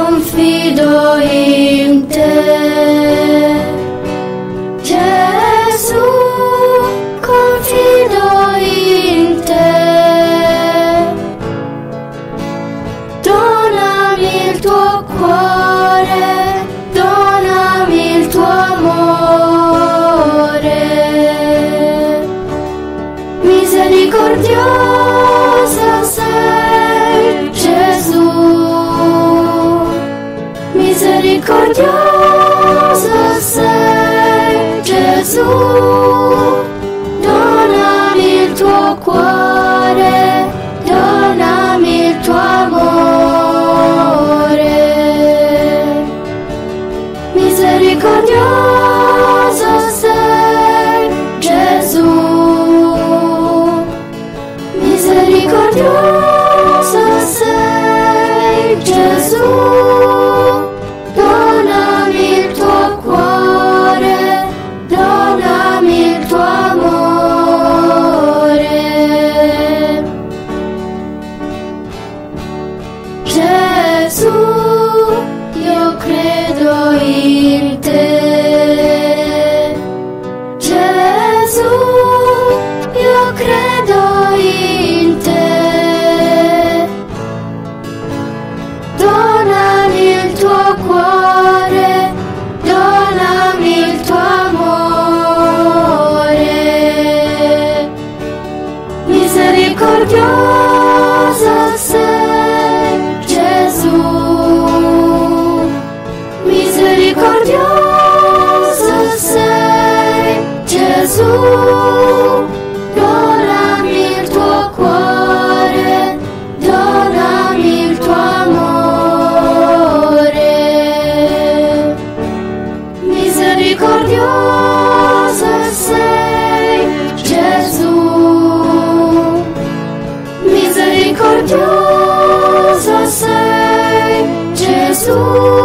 confido in te. Gesù, confido in te. Donami il tuo cuore, donami il tuo amore. Misericordioso sei, Gesù. Misericordioso sei, Gesù. Donami il tuo cuore, donami il tuo amore. Misericordioso sei, Gesù. Misericordioso sei, Gesù. Donami il tuo cuore, donami il tuo amore. Gesù, io credo in te. Gesù, io credo in te. Donami il tuo cuore, donami il tuo amore. Misericordioso sei, Gesù. Misericordioso sei, Gesù. Donami il tuo cuore, donami il tuo amore. Misericordioso sei, Gesù. Misericordioso sei, Gesù.